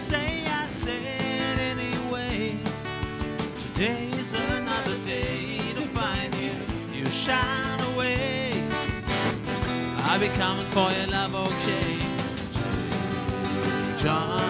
say I said anyway. Today is another day to find you. You shine away. I'll be coming for your love, okay? John.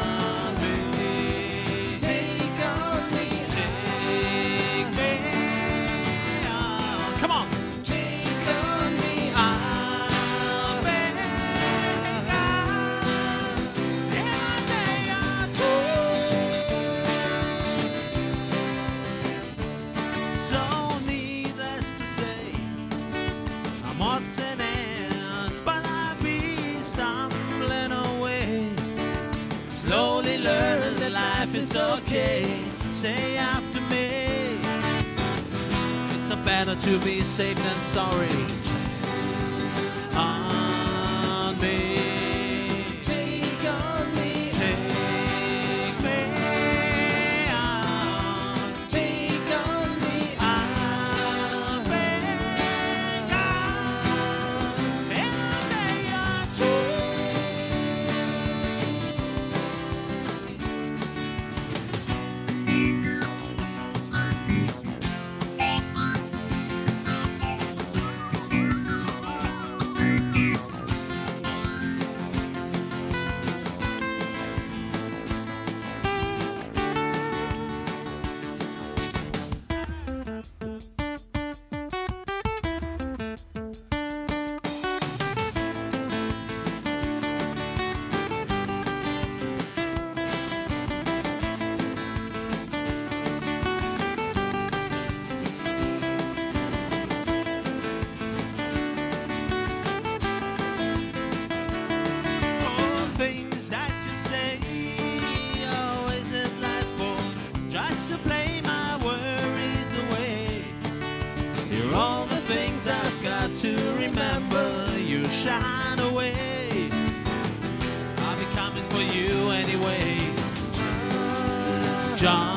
So needless to say, I'm odds and ends, but I'll be stumbling away. Slowly learning that life is okay. Say after me, it's better to be safe than sorry. On me. To play my worries away. You're all the things I've got to remember. You shine away. I'll be coming for you anyway. John.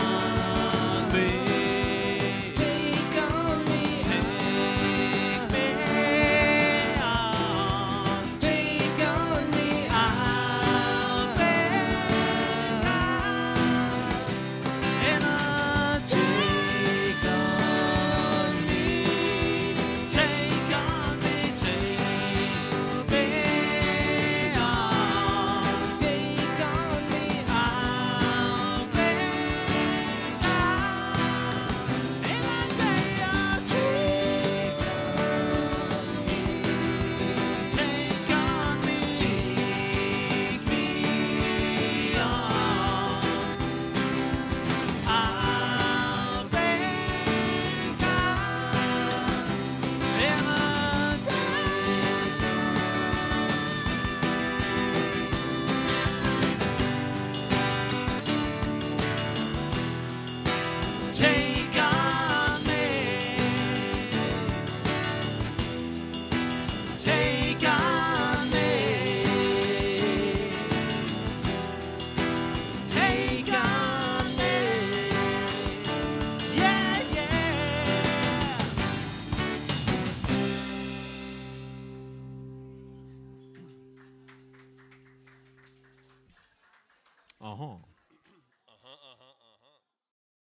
Take on me. Take on me. Take on me. Yeah, yeah. Uh-huh.